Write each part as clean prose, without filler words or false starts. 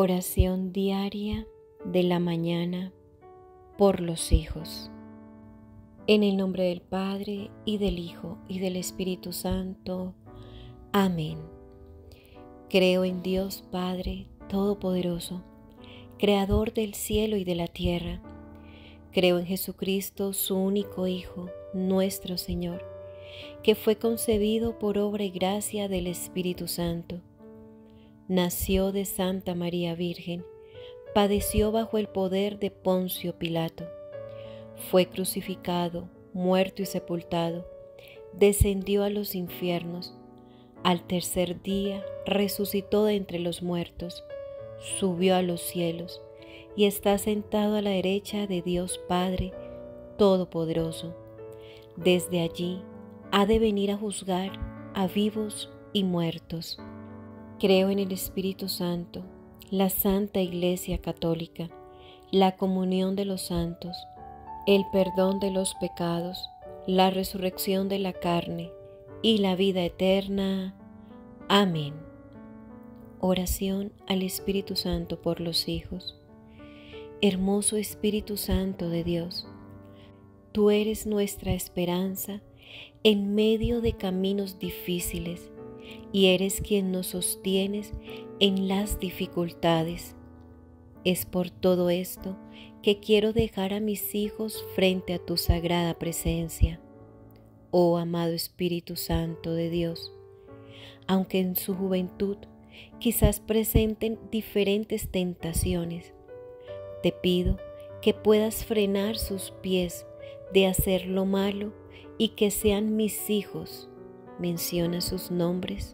Oración diaria de la mañana por los hijos. En el nombre del Padre, y del Hijo, y del Espíritu Santo. Amén. Creo en Dios Padre Todopoderoso, Creador del cielo y de la tierra. Creo en Jesucristo, su único Hijo, nuestro Señor, que fue concebido por obra y gracia del Espíritu Santo. Nació de Santa María Virgen, padeció bajo el poder de Poncio Pilato, fue crucificado, muerto y sepultado, descendió a los infiernos, al tercer día resucitó de entre los muertos, subió a los cielos y está sentado a la derecha de Dios Padre Todopoderoso. Desde allí ha de venir a juzgar a vivos y muertos. Creo en el Espíritu Santo, la Santa Iglesia Católica, la comunión de los santos, el perdón de los pecados, la resurrección de la carne y la vida eterna. Amén. Oración al Espíritu Santo por los hijos. Hermoso Espíritu Santo de Dios, tú eres nuestra esperanza en medio de caminos difíciles, y eres quien nos sostienes en las dificultades. Es por todo esto que quiero dejar a mis hijos frente a tu sagrada presencia. Oh amado Espíritu Santo de Dios, aunque en su juventud quizás presenten diferentes tentaciones, te pido que puedas frenar sus pies de hacer lo malo y que sean mis hijos. Menciona sus nombres.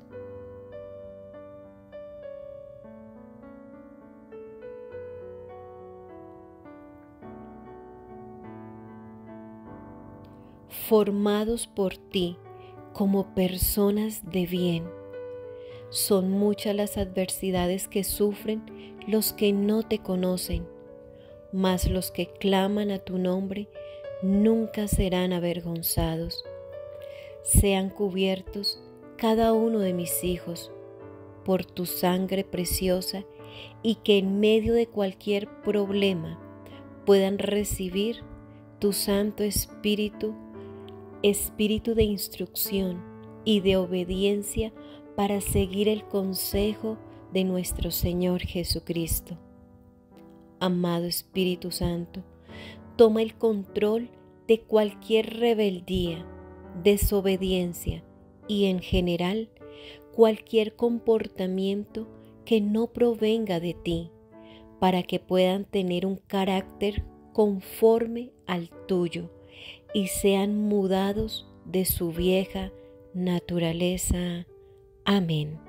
Formados por ti como personas de bien. Son muchas las adversidades que sufren los que no te conocen, mas los que claman a tu nombre nunca serán avergonzados. Sean cubiertos cada uno de mis hijos por tu sangre preciosa, y que en medio de cualquier problema puedan recibir tu Santo Espíritu, Espíritu de instrucción y de obediencia para seguir el consejo de nuestro Señor Jesucristo. Amado Espíritu Santo, toma el control de cualquier rebeldía, desobediencia y en general cualquier comportamiento que no provenga de ti, para que puedan tener un carácter conforme al tuyo y sean mudados de su vieja naturaleza. Amén.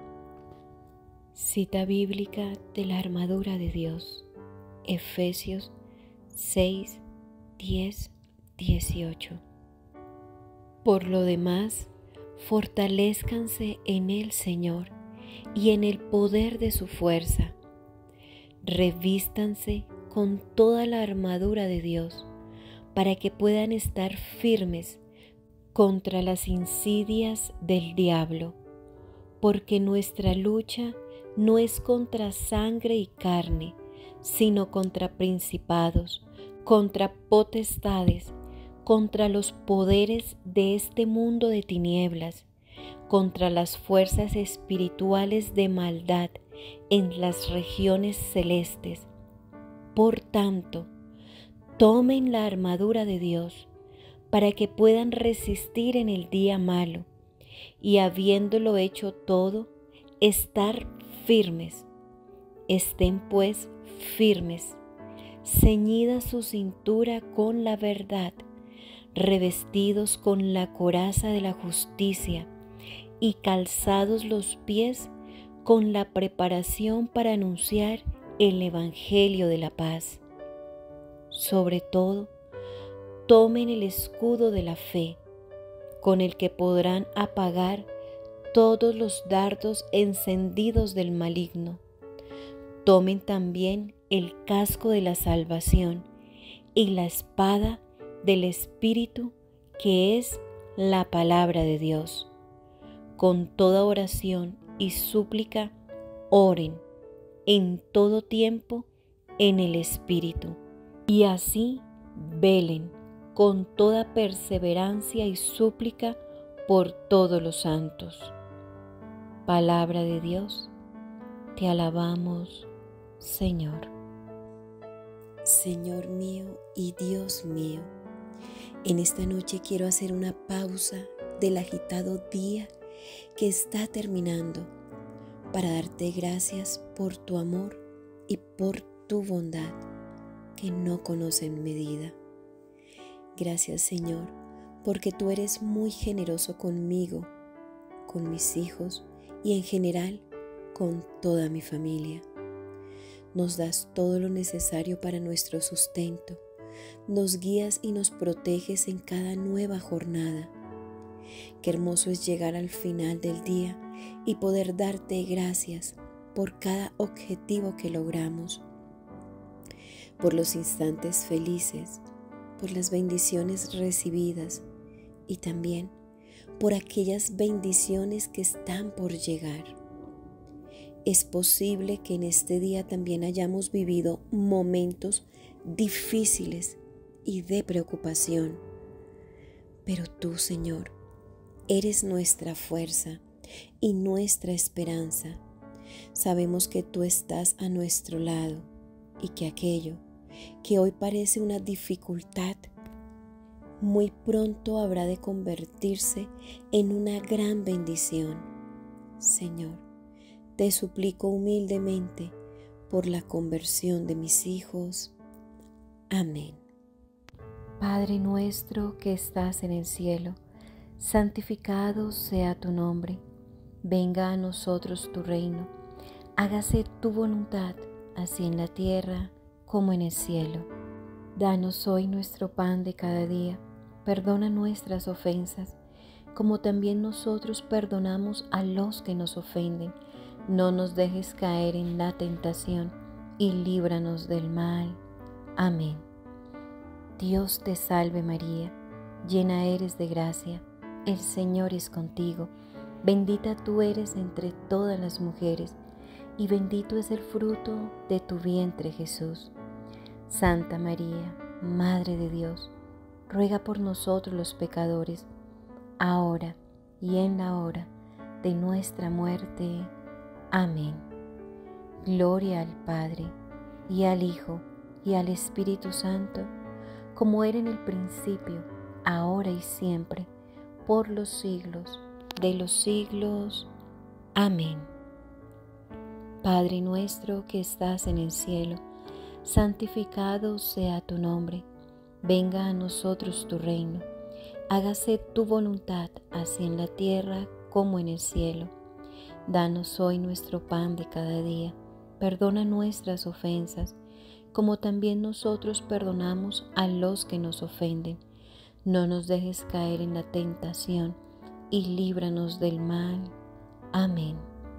Cita bíblica de la armadura de Dios, Efesios 6, 10, 18. Por lo demás, fortalézcanse en el Señor y en el poder de su fuerza. Revístanse con toda la armadura de Dios para que puedan estar firmes contra las insidias del diablo, porque nuestra lucha no es contra sangre y carne, sino contra principados, contra potestades, contra los poderes de este mundo de tinieblas, contra las fuerzas espirituales de maldad en las regiones celestes. Por tanto, tomen la armadura de Dios para que puedan resistir en el día malo y, habiéndolo hecho todo, estar firmes. Estén pues firmes, ceñida su cintura con la verdad, revestidos con la coraza de la justicia y calzados los pies con la preparación para anunciar el Evangelio de la paz. Sobre todo, tomen el escudo de la fe, con el que podrán apagar todos los dardos encendidos del maligno. Tomen también el casco de la salvación y la espada del Espíritu, que es la palabra de Dios. Con toda oración y súplica, oren en todo tiempo en el Espíritu, y así velen con toda perseverancia y súplica por todos los santos. Palabra de Dios, te alabamos, Señor. Señor mío y Dios mío, en esta noche quiero hacer una pausa del agitado día que está terminando para darte gracias por tu amor y por tu bondad que no conocen medida. Gracias, Señor, porque tú eres muy generoso conmigo, con mis hijos y en general con toda mi familia. Nos das todo lo necesario para nuestro sustento, nos guías y nos proteges en cada nueva jornada. Qué hermoso es llegar al final del día y poder darte gracias por cada objetivo que logramos, por los instantes felices, por las bendiciones recibidas y también por aquellas bendiciones que están por llegar. Es posible que en este día también hayamos vivido momentos difíciles y de preocupación, pero tú, Señor, eres nuestra fuerza y nuestra esperanza. Sabemos que tú estás a nuestro lado y que aquello que hoy parece una dificultad, muy pronto habrá de convertirse en una gran bendición. Señor, te suplico humildemente por la conversión de mis hijos. Amén. Padre nuestro que estás en el cielo, santificado sea tu nombre. Venga a nosotros tu reino. Hágase tu voluntad, así en la tierra como en el cielo. Danos hoy nuestro pan de cada día. Perdona nuestras ofensas, como también nosotros perdonamos a los que nos ofenden. No nos dejes caer en la tentación y líbranos del mal. Amén. Dios te salve María, llena eres de gracia, el Señor es contigo. Bendita tú eres entre todas las mujeres, y bendito es el fruto de tu vientre Jesús. Santa María, Madre de Dios, ruega por nosotros los pecadores, ahora y en la hora de nuestra muerte. Amén. Gloria al Padre, y al Hijo, y al Espíritu Santo, como era en el principio, ahora y siempre, por los siglos de los siglos. Amén. Padre nuestro que estás en el cielo, santificado sea tu nombre. Venga a nosotros tu reino. Hágase tu voluntad, así en la tierra como en el cielo. Danos hoy nuestro pan de cada día. Perdona nuestras ofensas, como también nosotros perdonamos a los que nos ofenden. No nos dejes caer en la tentación y líbranos del mal. Amén.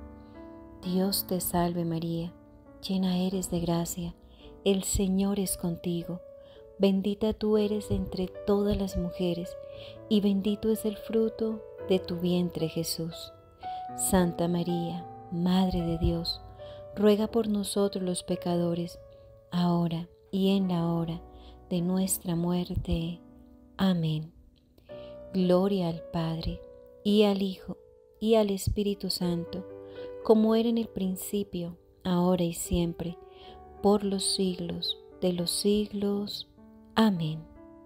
Dios te salve María, llena eres de gracia, el Señor es contigo. Bendita tú eres entre todas las mujeres, y bendito es el fruto de tu vientre Jesús. Santa María, Madre de Dios, ruega por nosotros los pecadores, ahora y en la hora de nuestra muerte. Amén. Gloria al Padre, y al Hijo, y al Espíritu Santo, como era en el principio, ahora y siempre, por los siglos de los siglos. Amén.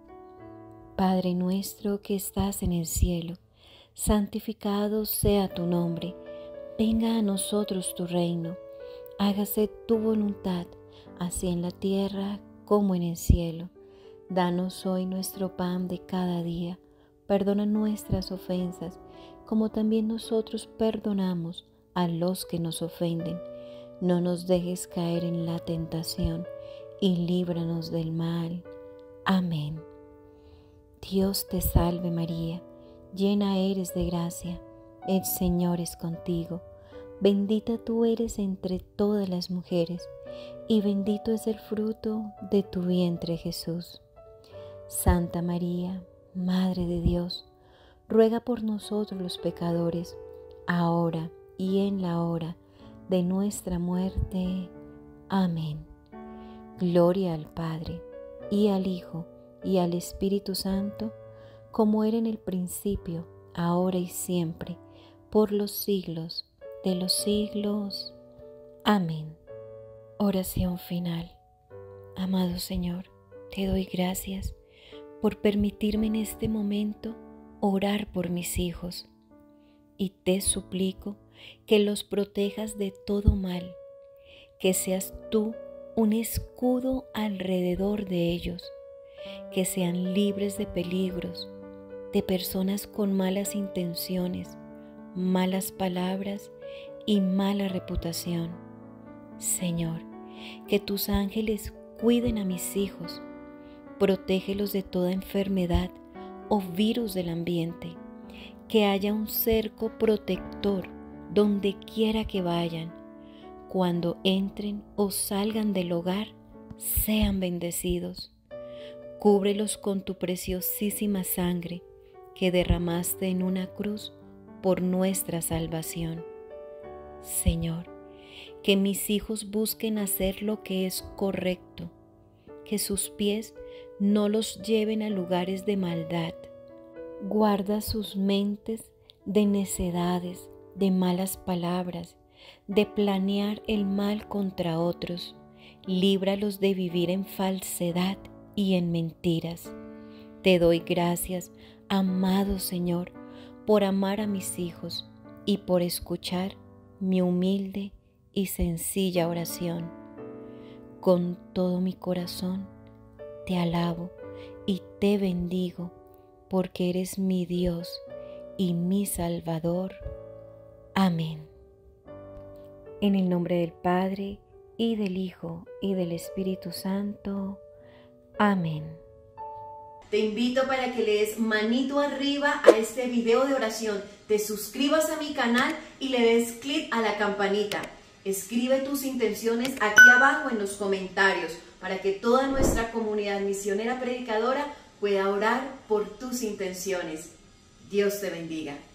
Padre nuestro que estás en el cielo, santificado sea tu nombre. Venga a nosotros tu reino. Hágase tu voluntad, así en la tierra como en el cielo. Danos hoy nuestro pan de cada día. Perdona nuestras ofensas, como también nosotros perdonamos a los que nos ofenden. No nos dejes caer en la tentación y líbranos del mal. Amén. Dios te salve María, llena eres de gracia, el Señor es contigo. Bendita tú eres entre todas las mujeres, y bendito es el fruto de tu vientre Jesús. Santa María, Madre de Dios, ruega por nosotros los pecadores, ahora y en la hora de nuestra muerte. Amén. Gloria al Padre, y al Hijo, y al Espíritu Santo, como era en el principio, ahora y siempre, por los siglos de los siglos. Amén. Oración final. Amado Señor, te doy gracias por permitirme en este momento orar por mis hijos, y te suplico que los protejas de todo mal, que seas tú un escudo alrededor de ellos, que sean libres de peligros, de personas con malas intenciones, malas palabras y mala reputación. Señor, que tus ángeles cuiden a mis hijos, protégelos de toda enfermedad o virus del ambiente, que haya un cerco protector donde quiera que vayan. Cuando entren o salgan del hogar, sean bendecidos. Cúbrelos con tu preciosísima sangre que derramaste en una cruz por nuestra salvación. Señor, que mis hijos busquen hacer lo que es correcto, que sus pies no los lleven a lugares de maldad. Guarda sus mentes de necedades, de malas palabras, de planear el mal contra otros. Líbralos de vivir en falsedad y en mentiras. Te doy gracias, amado Señor, por amar a mis hijos y por escuchar mi humilde y sencilla oración. Con todo mi corazón te alabo y te bendigo, porque eres mi Dios y mi Salvador. Amén. En el nombre del Padre, y del Hijo, y del Espíritu Santo. Amén. Te invito para que le des manito arriba a este video de oración, te suscribas a mi canal y le des clic a la campanita. Escribe tus intenciones aquí abajo en los comentarios para que toda nuestra comunidad misionera predicadora pueda orar por tus intenciones. Dios te bendiga.